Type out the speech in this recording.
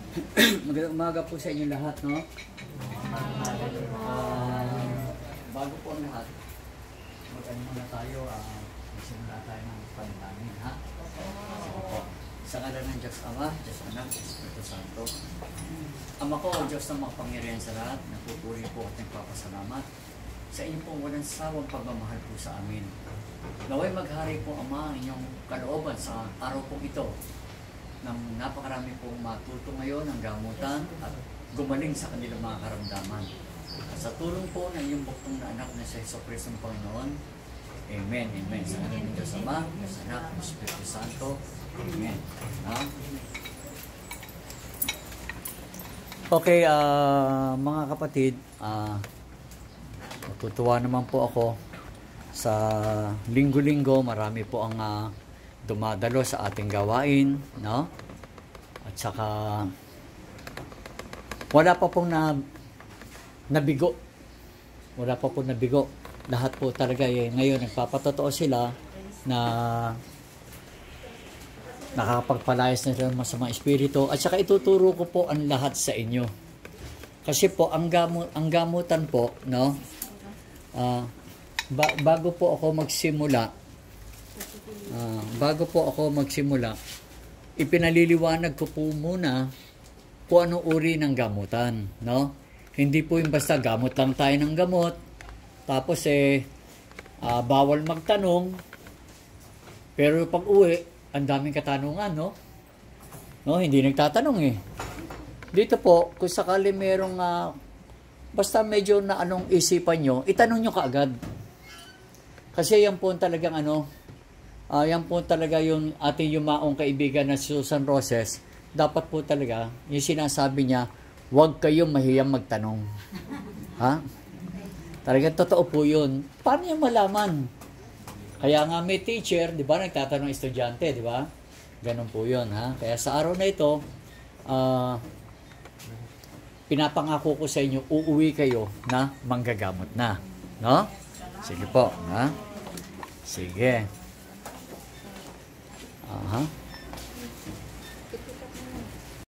Magandang umaga po sa inyo lahat, no? Bago po ang lahat, mag-ano muna tayo, magsimula tayo ng panalangin, ha? Sige po. Sa ngalan ng Diyos Ama, Diyos Anak, Diyos Espiritu Santo. Ama ko, Diyos na makapangyarihan sa lahat, napupuri po at nagpapasalamat sa inyong pong walang sawang pagmamahal po sa amin. Naway maghari po, Ama, ang inyong kalooban sa araw pong ito, nang napakarami pong matuto ngayon ng gamutan at gumaling sa kanilang mga karamdaman. At sa tulong po ng iyong buktong na anak na sa Jesucristo ng Panginoon. Amen. Amen. Sa ngalan ng Diyos Ama, Diyos Anak, Diyos Espiritu Santo. Amen. Okay, mga kapatid, natutuwa naman po ako sa linggo-linggo. Marami po ang dumadalo sa ating gawain, no? At saka wala pa pong nabigo. Wala pa pong nabigo. Lahat po talaga ngayon nagpapatotoo sila na nakakapagpalayas na sila ng masamang espiritu. At saka ituturo ko po ang lahat sa inyo. Kasi po ang gamutan po, no? Bago po ako magsimula, ipinaliliwanag ko po muna kung anong uri ng gamutan, no? Hindi po yung basta gamot lang tayo ng gamot, tapos bawal magtanong, pero pag uwi, ang daming katanungan, no? Hindi nagtatanong eh. Dito po, kung sakali merong basta medyo na anong isipan nyo, itanong nyo kaagad. Kasi yan po talagang yan po talaga yung ating yumaong kaibigan na si Susan Roses. Dapat po talaga, yung sinasabi niya, huwag kayong mahiyang magtanong. Ha? Talagang totoo po yun. Paano yung malaman? Kaya nga may teacher, di ba, nagtatanong estudyante, di ba? Ganun po yun, ha? Kaya sa araw na ito, pinapangako ko sa inyo, uuwi kayo na manggagamot na. No? Sige po, ha? Sige.